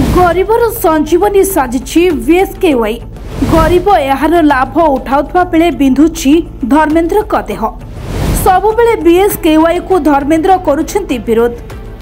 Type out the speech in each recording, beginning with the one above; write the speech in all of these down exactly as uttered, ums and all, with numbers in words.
गरीबर संजीवनी साजिछि BSKY. गरीब यार लाभ उठाउथवा बेले बिंधुछि धर्मेंद्र का देह। सबु बेले बीएसकेवाई को धर्मेंद्र करुछंती विरोध।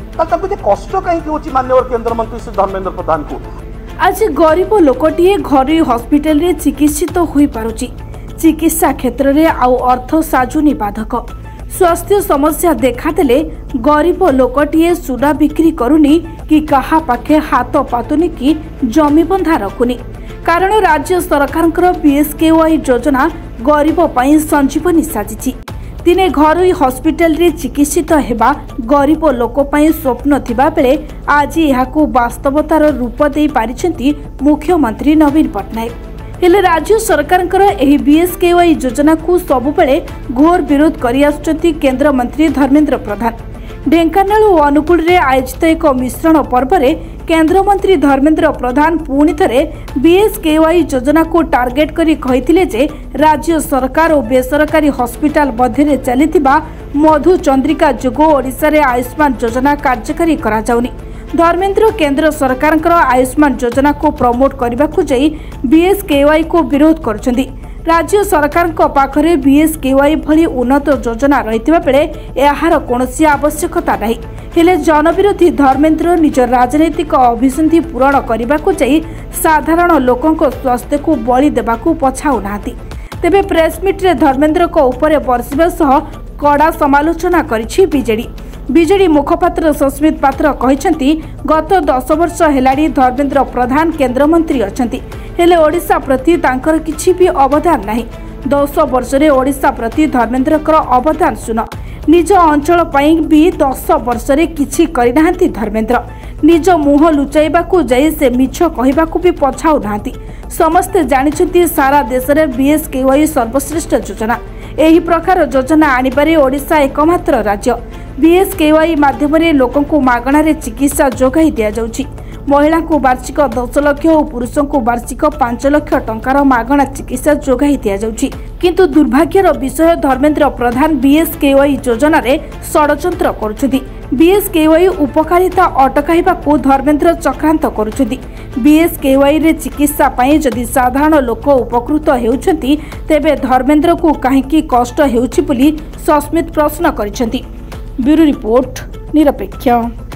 कष्ट कहीं माननीय केंद्र मंत्री श्री धर्मेंद्र प्रधान को आज गरीब लोकटीए घर हॉस्पिटल रे चिकित्सित होई पारुछि। चिकित्सा क्षेत्र में आउ अर्थ साजुनी बाधक। स्वास्थ्य समस्या देखादेले गरीब लोकटीए सुना बिक्री करुनी कि कहा पाखे हाथ पातुनी कि जमी बंधा रखुनी। कारण राज्य सरकार बीएसकेवाई योजना गरीब पई संजीवनी साजिछि। दिने घर हॉस्पिटल रे चिकित्सित हेबा गरीब लोक पई स्वप्न थिबा बेले आज एहाकू वास्तवतार रूप दे पारिछंती मुख्यमंत्री नवीन पट्टनायक। हेले राज्य सरकार एही बीएसकेवाई योजना को सबुबले घोर विरोध करि आछंती केंद्र मंत्री धर्मेंद्र प्रधान। ढेंकानाल और अनुगुल रे आयोजित एक मिश्रण पर्व रे केंद्र मंत्री धर्मेंद्र प्रधान पुणी थरे बीएसकेवाई योजना को टार्गेट करी कहिथिले जे राज्य सरकार और बेसरकारी हॉस्पिटल मध्य चलिथिबा मधु चंद्रिका जोगो ओडिशा रे आयुष्मान योजना कार्यकारी करा जाउनी। धर्मेंद्र केंद्र सरकार आयुष्मान योजना को प्रमोट करने को जाई बीएसकेवाई को विरोध करछंदी। राज्य सरकार पाखरे बीएसकेवाई भली उन्नत योजना रहितबा बेले एहार कोनोसी आवश्यकता नाही। हेले जनविरोधी धर्मेंद्र निज राजनैतिक अभिसंधि पूरण करने को जाई साधारण लोकंक स्वास्थ्य को बलि देबाकू पछाउ नाहांती। तेबे प्रेसमिट रे धर्मेंद्र को ऊपर बरसिबा सह कड़ा समालोचना करिछि बीजेडी। बीजेडी मुखपात्र सस्मित पात्र कहते गत दस वर्ष हेलाड़ी धर्मेंद्र प्रधान केंद्र मंत्री अछंती हेले ओडिशा प्रति तांकर किछि भी अवदान नाही। दस वर्ष रे ओडिशा प्रति धर्मेंद्र कर अवदान सुन। निज अंचल पई भी दस वर्ष रे किछि करिनाहांती धर्मेंद्र। निज मुह लुचाइबाकू जाई से मिछ कहिबाकू भी पछाउ नाहांती। समस्ते जानिछंती सारा देश रे बीएसकेवाई सर्वश्रेष्ठ योजना। एही प्रकार योजना आनिबारे ओडिशा एकमात्र राज्य। बीएसकेवाई माध्यम लोकों को मागणा रे चिकित्सा जोगाई दिया जाउछि। महिला को वार्षिक दस लाख और पुरुषों को वार्षिक पांच लाख टंकार मागणा चिकित्सा जोगाई दिया जाउछि। किंतु दुर्भाग्यर विषय धर्मेंद्र प्रधान बीएसकेवाई योजना रे षडयंत्र करुछथि। बीएसकेवाई उपकारिता अटकाइबा को धर्मेंद्र चक्रांत करुछथि। बीएसकेवाई रे चिकित्सा पई जदि साधारण लोक उपकृत हेउछथि तेबे धर्मेंद्र को काहेकि कष्ट हेउछि बोली सस्मित प्रश्न करिसेंती। ब्यूरो रिपोर्ट निरपेक्ष।